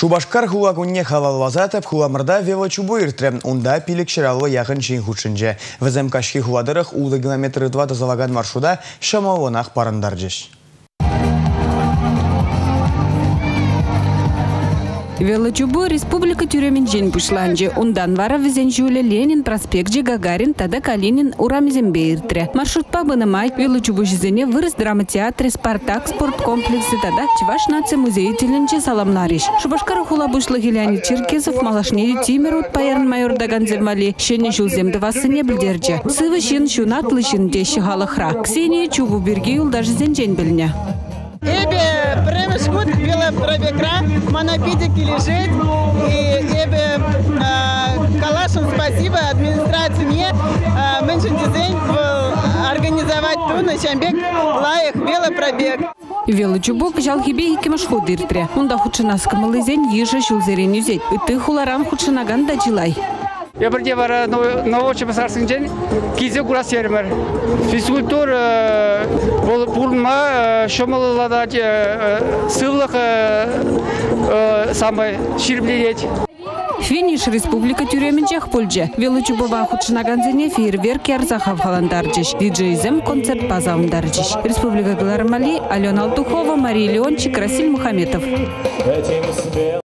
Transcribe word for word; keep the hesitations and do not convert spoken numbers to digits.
Шубашкар хулагунне халалвазатып хуламырда велочубу иртре. Унда пилик шыралвы яғын жин худшынже. Візім кашки хуладырық улы километры два тазалаган маршруда шамалонақ парындар жеш. Велочубу республика тюремен жен пушланжы. Ундан вара візен жуле Ленин, проспект же Гагарин, тада Калинин урамезембе иртре. Маршрут по бынымай велочубу жезене вырыс драматеатре, Спартак, спорткомплексы, тада Чуваш нация музей теленче саламлариш. Шубашкар хулабушлы Леонид Черкесов, малашнею Тимирут, паярн майор Даган земали, щене жулзем двасыне білдерже. Сывы шин шунат лышын деші халахра. Ксения Чубу берги юл даже зенжен біліне. Эбе премешкут била пробекра, монопедики лежит, и эбе калашем спасибо администрации мне, меньшин дизайн организовать ту на Чамбек лаях велопробег. Велочубу кжал хибе хикемаш ходиртре. Унда худшынаскамалы зен ежа шулзерен юзет. Ты хуларан худшынаган да жилай. Я бірде бара новочы басарсын жен кезе курас ерімір. Физкультур бұрынма шомылылада сывлық самбай ширблерет. Финиш республика тюременчех пульже. Велочубова худшынаганзене фейерверк ярзахав халандарджиш. Диджейзем концерт пазаундарджиш. Республика Галармали, Алена Алтухова, Мария Леончик, Расиль Мухаметов.